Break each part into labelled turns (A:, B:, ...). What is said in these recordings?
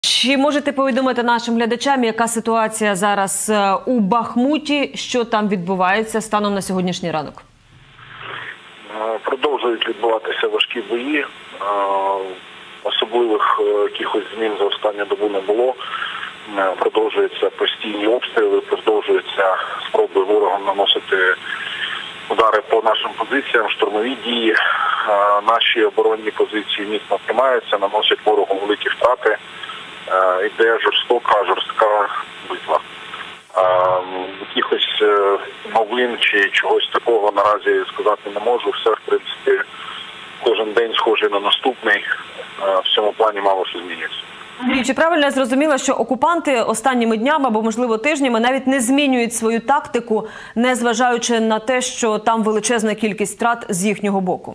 A: Чи можете повідомити нашим глядачам, яка ситуація зараз у Бахмуті, що там відбувається станом на сьогоднішній ранок?
B: Продовжують відбуватися важкі бої. Особливих якихось змін за останню добу не було. Продовжуються постійні обстріли, продовжуються спроби ворогом наносити удари по нашим позиціям, штурмові дії. Наші оборонні позиції міцно тримаються, наносять ворогу великі втрати. Іде жорстка битва. Якихось новин чи чогось такого наразі сказати не можу. Все, в принципі, кожен день схожий на наступний. В цьому плані мало що змінюється.
A: Андрій, чи правильно я зрозуміла, що окупанти останніми днями або, можливо, тижнями навіть не змінюють свою тактику, незважаючи на те, що там величезна кількість втрат з їхнього боку?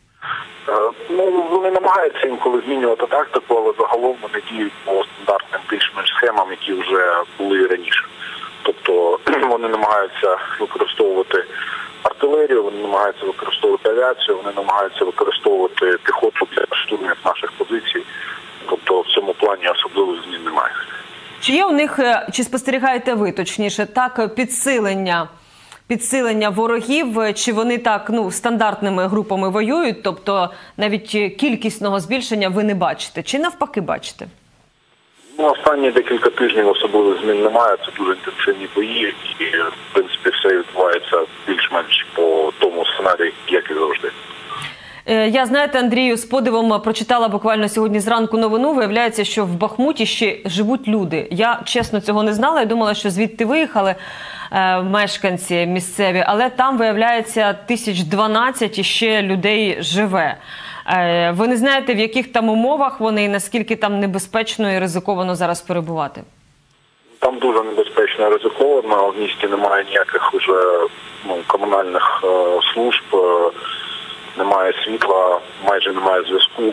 B: Вони намагаються інколи змінювати тактику, але загалом вони діють по стандартним більш-менш схемам, які вже були раніше. Тобто вони намагаються використовувати артилерію, вони намагаються використовувати авіацію, вони намагаються використовувати піхоту для штурмів наших позицій. Тобто в цьому плані особливих змін немає.
A: Чи є у них, чи спостерігаєте ви, точніше, так, підсилення ворогів, чи вони так, стандартними групами воюють, тобто навіть кількісного збільшення ви не бачите, чи навпаки бачите?
B: Останні декілька тижнів особливих змін немає, це дуже інтенсивні бої і, в принципі, все відбувається більш-менш по тому сценарію, як і завжди.
A: Я, знаєте, Андрію, з подивом прочитала буквально сьогодні зранку новину. Виявляється, що в Бахмуті ще живуть люди. Я, чесно, цього не знала. Я думала, що звідти виїхали мешканці місцеві. Але там, виявляється, 1012 іще людей живе. Ви не знаєте, в яких там умовах вони і наскільки там небезпечно і ризиковано зараз перебувати?
B: Там дуже небезпечно і ризиковано. В місті немає ніяких вже комунальних служб. Немає світла, майже немає зв'язку.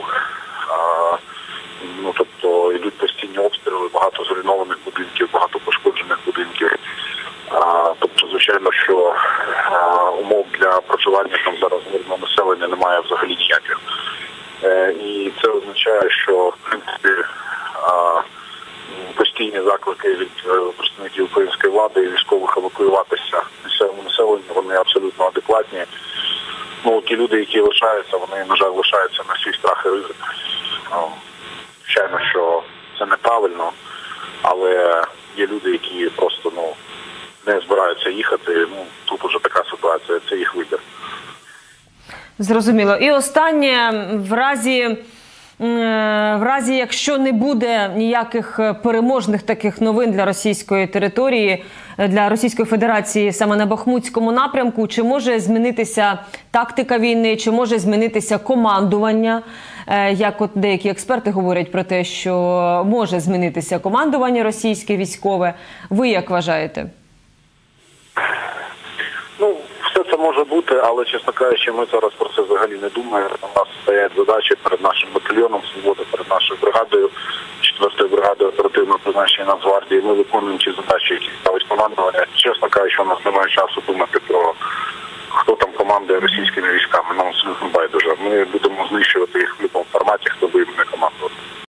B: Тобто йдуть постійні обстріли, багато зруйнованих будинків, багато пошкоджених будинків. Тобто, звичайно, що умов для проживання там зараз мирного населення немає взагалі ніяких. І це означає, що, в принципі, постійні заклики від представників української влади і військових евакуюватися місцевому населенню, вони абсолютно адекватні. Ті люди, які лишаються, вони, на жаль, лишаються на свій страх і ризик. Звичайно, що це неправильно, але є люди, які просто не збираються їхати. Тут уже така ситуація, це їх вибір.
A: Зрозуміло. І останнє, в разі, якщо не буде ніяких переможних таких новин для російської території, для Російської Федерації саме на Бахмутському напрямку, чи може змінитися тактика війни, чи може змінитися командування? Як от деякі експерти говорять про те, що може змінитися командування російське, військове. Ви як вважаєте?
B: Все це може бути, але, чесно кажучи, ми зараз про це взагалі не думаємо. У нас стоять задачі перед нашим батальйоном «Свобода», перед нашою бригадою, 4-ю бригадою оперативного призначення Нацгвардії. Ми виконуємо ті задачі, які ставить командування. Чесно кажучи, у нас немає часу думати про хто там командує російськими військами. Нам абсолютно байдуже. Ми будемо знищувати їх в будь-якому форматі, хто би їм не командував.